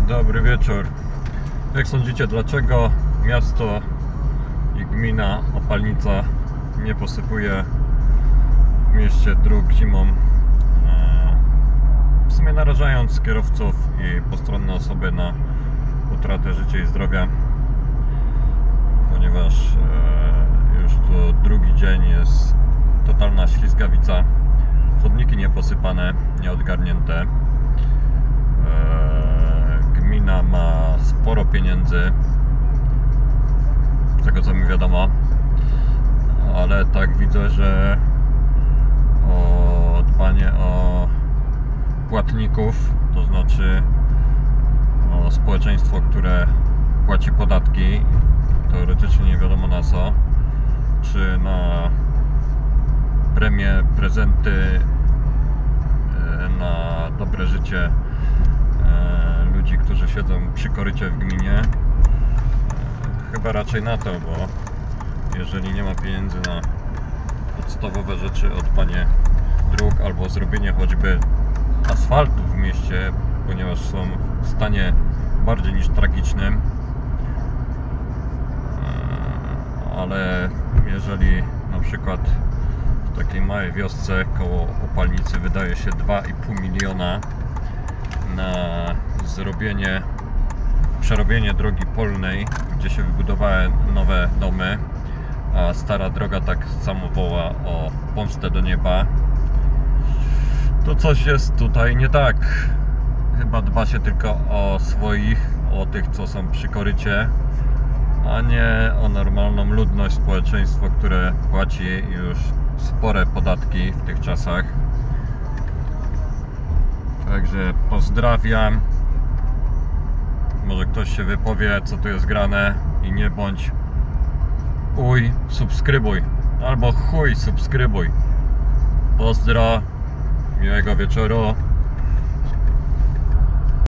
Dobry wieczór. Jak sądzicie, dlaczego miasto i gmina Opalnica nie posypuje w mieście dróg zimą, w sumie narażając kierowców i postronne osoby na utratę życia i zdrowia, ponieważ już tu drugi dzień jest totalna ślizgawica, chodniki nieposypane, nieodgarnięte. Gmina ma sporo pieniędzy, z tego co mi wiadomo, ale tak widzę, że o dbanie o płatników, to znaczy o społeczeństwo, które płaci podatki, teoretycznie nie wiadomo na co, czy na premie, prezenty, na dobre życie ludzi, którzy siedzą przy korycie w gminie. Chyba raczej na to, bo jeżeli nie ma pieniędzy na podstawowe rzeczy, odpanie dróg albo zrobienie choćby asfaltu w mieście, ponieważ są w stanie bardziej niż tragicznym, ale jeżeli na przykład w takiej małej wiosce koło Opalnicy wydaje się 2,5 miliona na przerobienie drogi polnej, gdzie się wybudowały nowe domy, a stara droga tak samo woła o pomstę do nieba, to coś jest tutaj nie tak. Chyba dba się tylko o swoich, o tych, co są przy korycie, a nie o normalną ludność, społeczeństwo, które płaci już spore podatki w tych czasach. Także pozdrawiam. Może ktoś się wypowie, co tu jest grane, i nie bądź subskrybuj, albo chuj subskrybuj. Pozdro, miłego wieczoru.